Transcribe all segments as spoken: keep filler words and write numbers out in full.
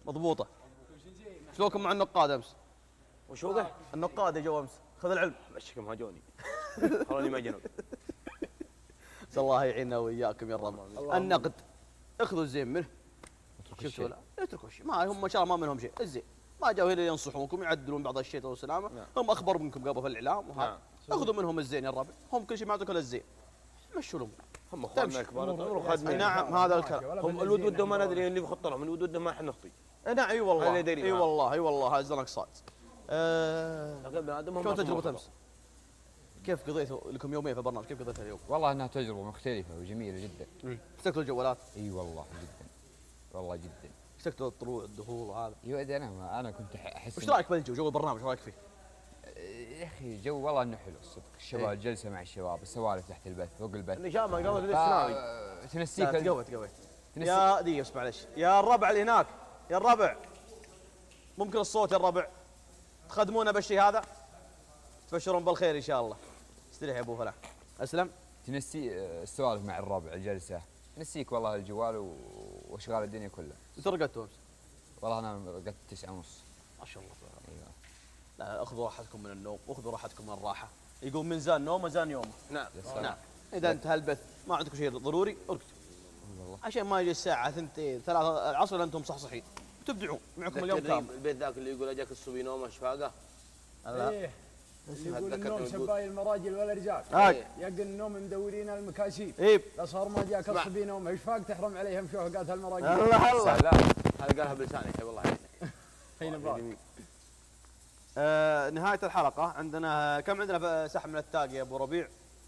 مضبوطه. شلونكم مع النقاد امس؟ وش هو؟ النقاد جو امس، خذ العلم. مشيكم هاجوني. خلوني ما جنب. الله يعيننا وياكم يا رب. النقد اخذوا الزين منه. شفتوا ولا؟ اتركوا الشيء، ما هم ما شاء الله ما منهم شيء، الزين. ما جاوا هنا ينصحونكم يعدلون بعض الشيء والسلامه، نعم. هم اخبر منكم قبل في الاعلام وهذا. نعم. اخذوا منهم الزين يا الربع، هم كل شيء ما عندهم الا الزين. مشوا لهم. هم اخواننا كبار. نعم هذا الكلام. هم الود ودهم ما ندري اللي بخط لهم، الود ودهم ما احنا نخطي. نعم اي والله. اي والله اي والله هذا صاد. أه شلون تجربة امس؟ كيف قضيتوا لكم يومين في البرنامج؟ كيف قضيتها اليوم؟ والله انها تجربة مختلفة وجميلة جدا. اشتقتوا الجوالات؟ اي والله جدا. والله جدا. اشتقتوا الطلوع الدخول وهذا؟ ايوه انا انا كنت احس. وش رايك بالجو؟ جو البرنامج وش رايك فيه؟ يا اخي جو والله انه حلو الصدق، الشباب إيه؟ الجلسة مع الشباب، السوالف تحت البث فوق البث. النجاح ما قبل الثانوي. تنسيك. تقوت تقوت. يا دقيقة بس معلش، يا الربع اللي هناك، يا الربع. ممكن الصوت يا الربع. تخدمونا بالشيء هذا؟ تبشرون بالخير ان شاء الله. استريح يا ابو فلاح. اسلم. تنسي السوالف مع الربع الجلسة، تنسيك والله الجوال واشغال الدنيا كلها. انت رقدتوا امس؟ والله انا رقدت تسعة ونص. ما شاء الله. ايوه. لا اخذوا راحتكم من النوم، واخذوا راحتكم من الراحة. يقول من زان نوم زان يوم. نعم. نعم. اذا انتهى البث ما عندكم شيء ضروري ارقدوا. والله. عشان ما يجي الساعة ثنتين ثلاثة العصر انتم صحصحين. تبدعون معكم اليوم كامل. البيت ذاك اللي يقول اجاك الصبي نوم اشفاقه. ايه اللي يقول النوم شباي المراجل والرجال. يقل النوم مدورين المكاسيب. ايه لا صار ما جاك الصبي نوم اشفاق تحرم عليهم شوهقات المراجل. الله الله. لا هذا قالها بلسانك والله يعينك. حين باك. آه نهاية الحلقة عندنا كم عندنا سحب من التاج يا ابو ربيع؟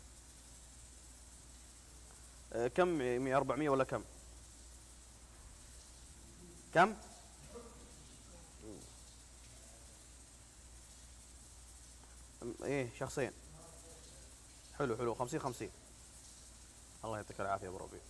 آه كم مية أربعمية ولا كم؟ كم؟ ايه شخصين. حلو حلو خمسين خمسين. الله يعطيك العافية يا ابو ربيع.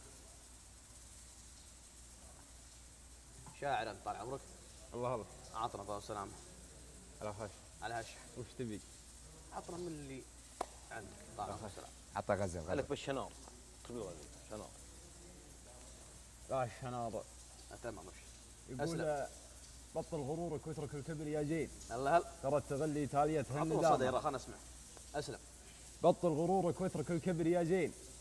شاعر انت طال عمرك. الله الله. عطنا طال السلامة. على خش. على هش. وش تبي؟ عطنا من اللي عندك طال عمرك. عطى غزل. قال لك بالشنار. تقول شنار. لا الشناطة. تمام وش. يقول بطل غرورك واترك الكبر يا زين. الله هل. ترى التغلي تالية الندامة. عطنا صدى خلنا نسمع. اسلم. بطل غرورك واترك الكبر يا زين،